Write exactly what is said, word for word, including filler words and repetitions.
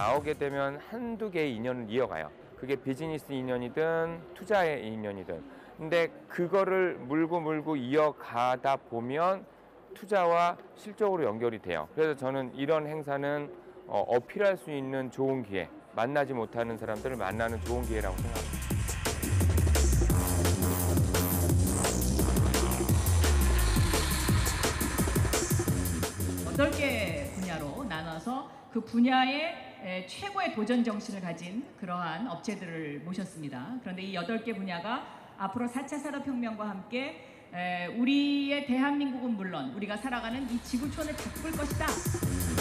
나오게 되면 한두 개의 인연을 이어가요. 그게 비즈니스 인연이든 투자의 인연이든. 근데 그거를 물고 물고 이어가다 보면 투자와 실적으로 연결이 돼요. 그래서 저는 이런 행사는 어, 어필할 수 있는 좋은 기회, 만나지 못하는 사람들을 만나는 좋은 기회라고 생각합니다. 여덟 개 분야로 나눠서 그 분야의 최고의 도전 정신을 가진 그러한 업체들을 모셨습니다. 그런데 이 여덟 개 분야가 앞으로 사 차 산업혁명과 함께 우리의 대한민국은 물론 우리가 살아가는 이 지구촌을 바꿀 것이다.